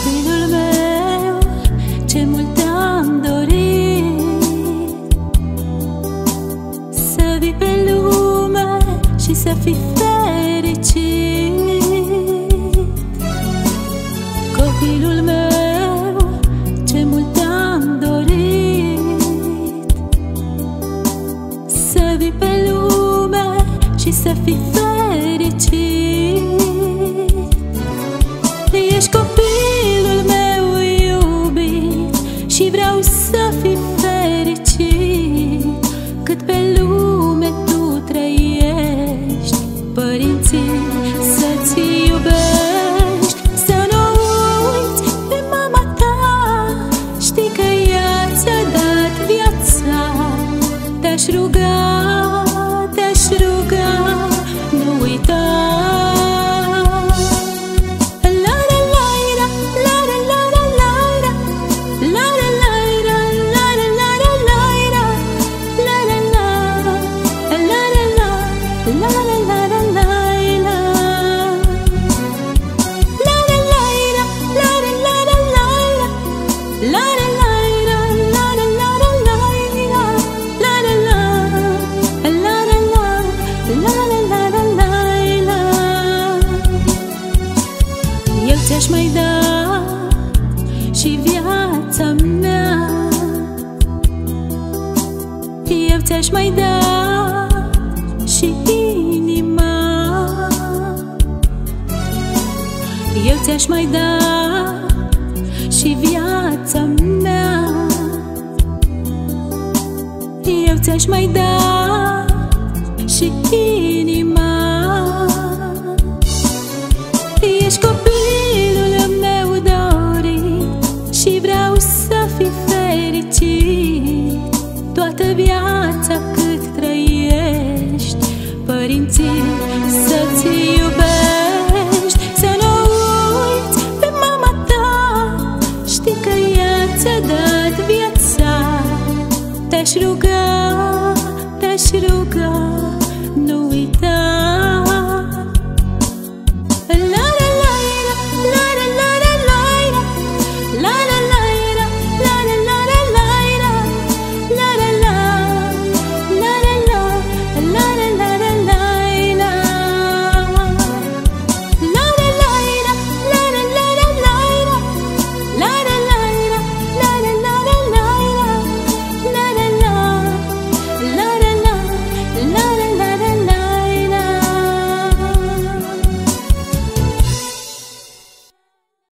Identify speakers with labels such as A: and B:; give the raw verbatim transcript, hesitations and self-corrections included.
A: Copilul meu, ce mult te-am dorit, să vii pe lume și să fii fericit. Copilul meu, ce mult te-am dorit, să vii pe lume și să fii fericit. Ești copilul meu iubit și vreau să fii fericit. Cât pe lume tu trăiești, părinții să-ți iubești. Să nu uiți pe mama ta, știi că ea ți-a dat viața. Te-aș ruga, te-aș ruga, nu uita. Eu ți-aș mai da și viața mea, eu ți-aș mai da și inima, eu ți-aș mai da și viața mea, eu ți-aș mai da